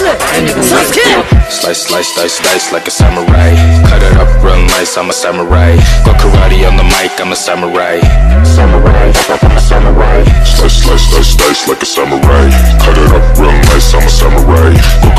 Slice, slice, dice, dice like a samurai. Cut it up real nice, I'm a samurai. Go karate on the mic, I'm a samurai. Samurai, I'm a samurai. Slice, slice, dice, dice like a samurai. Cut it up real nice, I'm a samurai. Go